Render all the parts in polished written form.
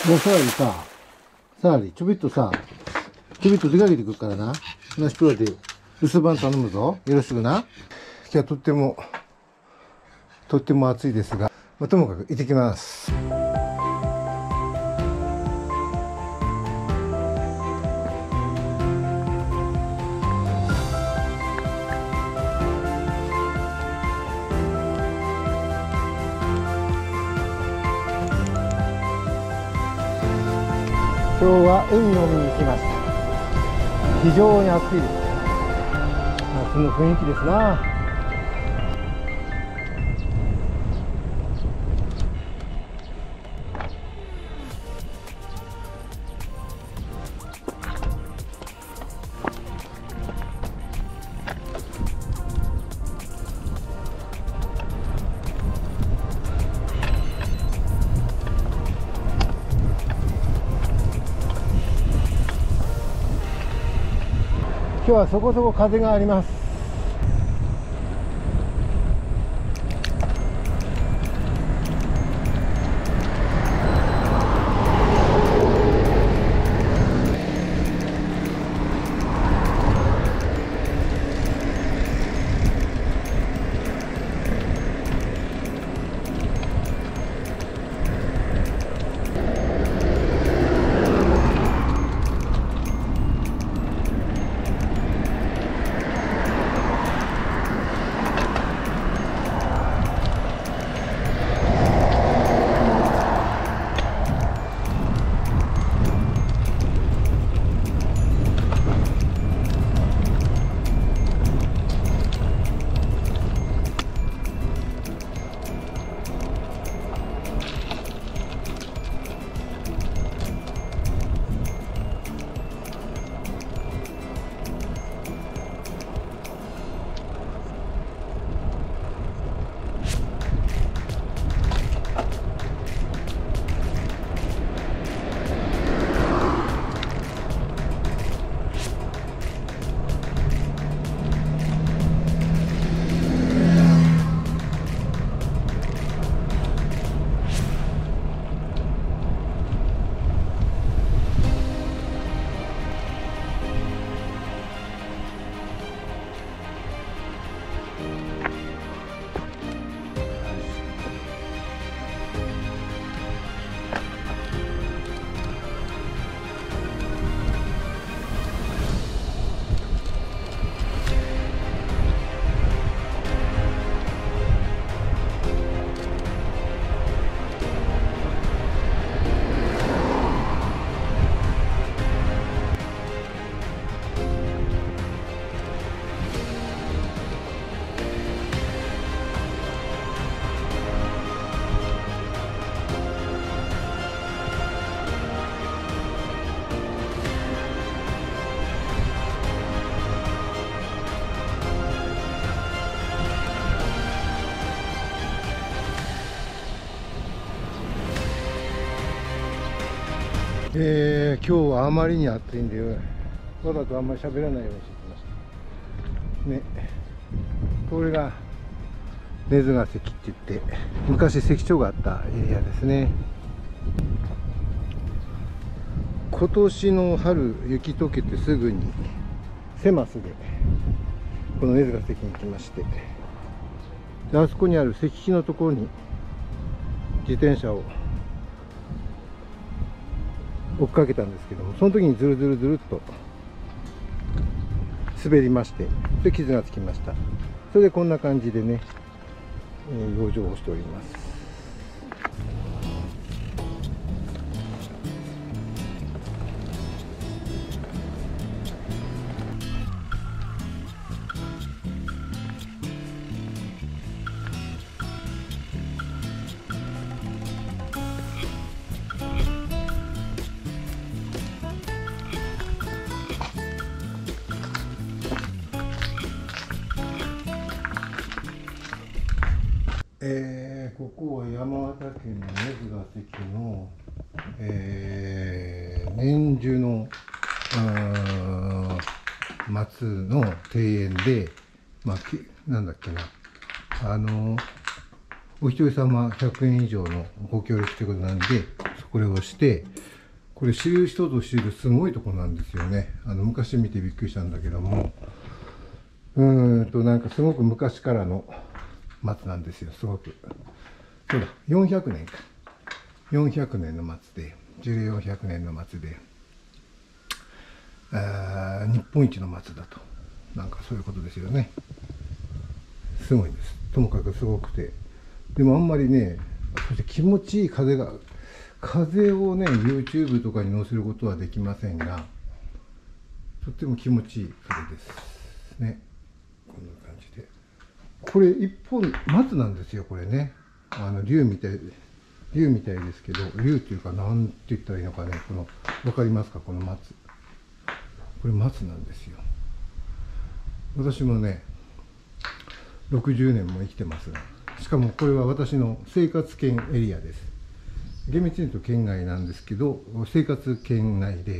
もうさらにちょびっと出かけてくるからな。なしプロで留守番頼むぞ。よろしくな。今日はとっても暑いですが、ともかく行ってきます。今日は海を見に来ました。非常に暑いです。夏の雰囲気ですな。今日はそこそこ風があります。今日はあまりに暑いんで、わざとあんまり喋らないようにしてきましたね。これが根津ヶ関って言って、昔関所があったエリアですね。今年の春、雪解けてすぐにセマスでこの根津ヶ関に来まして、であそこにある石碑のところに自転車を追っかけたんですけども、その時にずるっと滑りまして、で傷がつきました。それでこんな感じでね、養生をしております。ここは山形県の根津ヶ関の、年中の末の庭園で、なんだっけな、お一人様100円以上のご協力ということなんで、そここれをして、これ知る人ぞ知るすごいとこなんですよね。昔見てびっくりしたんだけども、なんかすごく昔からの松なんですよ。すごく。そうだ、400年か。400年の松で、樹齢400年の松で、日本一の松だと。なんかそういうことですよね。すごいです。ともかくすごくて。でもあんまりね、そして気持ちいい風をね、YouTube とかに載せることはできませんが、とっても気持ちいい風ですね。こんな感じで。これ一本松なんですよ、これね。竜みたいですけど、竜っていうか、なんて言ったらいいのかね、わかりますか、この松。これ松なんですよ。私もね、60年も生きてますが、しかもこれは私の生活圏エリアです。厳密に言うと県外なんですけど、生活圏内で、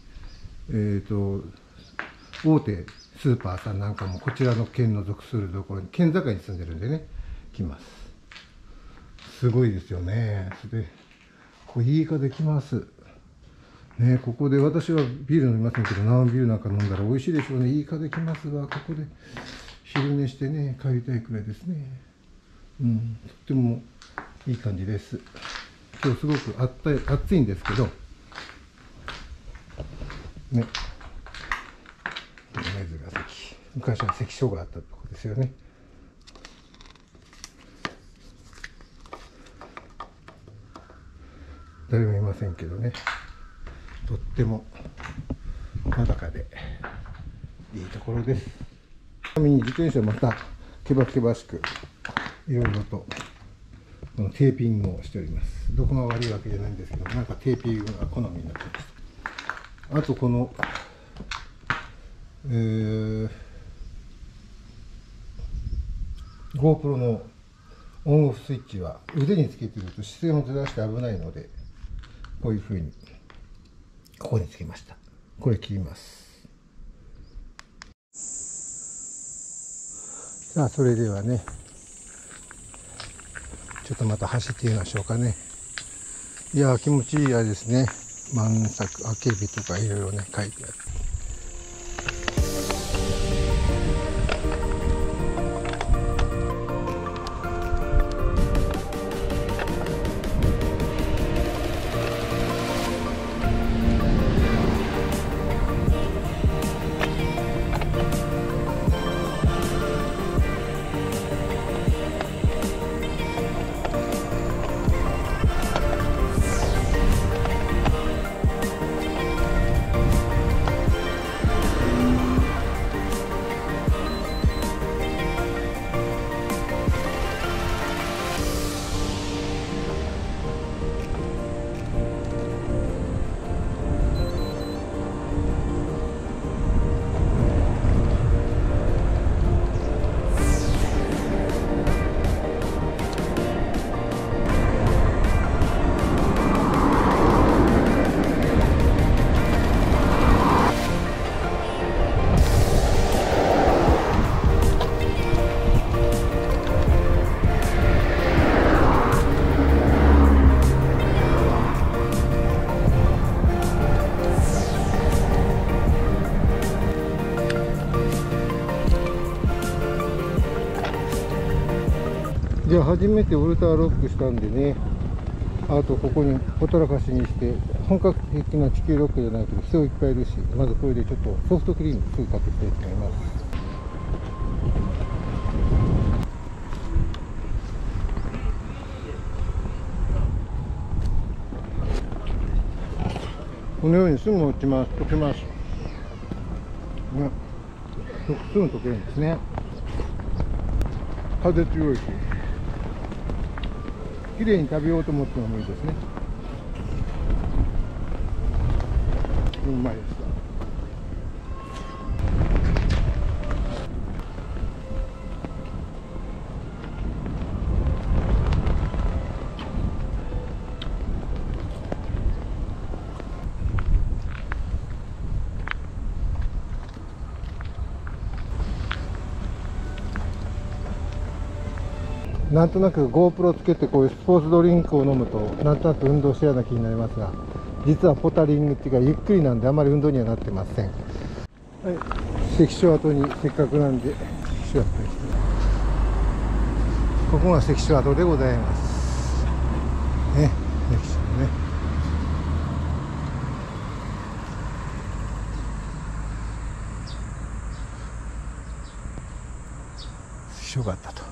大手スーパーさんなんかもこちらの県の属するところに、県境に住んでるんでね、来ます。すごいですよね。それで、いい風来ます。ね、ここで私はビール飲みませんけど、生ビールなんか飲んだら美味しいでしょうね。いい風来ますわ。ここで昼寝してね、帰りたいくらいですね。とってもいい感じです。今日すごく暑いんですけど、ね、梅津ヶ関、昔は関所があったところですよね。誰もいませんけどね、とってもまだかでいいところです。ちなみに自転車またけばしくいろいろとこのテーピングをしております。どこが悪いわけじゃないんですけど、なんかテーピングが好みになってます。あとこの、GoPro のオンオフスイッチは腕につけていると視線をずらして危ないので、こういうふうにここにつけました。これ切ります。さあ、それではね、ちょっとまた走ってみましょうかね。いやー、気持ちいいあれですね。満作、あけびとかいろいろね、書いてある。じゃあ初めてウルトラロックしたんでね、あとここにほったらかしにして、本格的な地球ロックじゃないけど人いっぱいいるし、まずこれでちょっとソフトクリームすぐかけていきたいと思います。このようにすぐ落ちます。溶けます。ね、すぐ溶けるんですね。風強いし、きれいに食べようと思ってもいいですね。うまいです。 なんとなく GoPro つけてこういうスポーツドリンクを飲むとなんとなく運動したような気になりますが、実はポタリングっていうかゆっくりなんであまり運動にはなってません。はい、関所跡にせっかくなんで関所跡に来て、ここが関所跡でございますね。関所ね。関所があったと。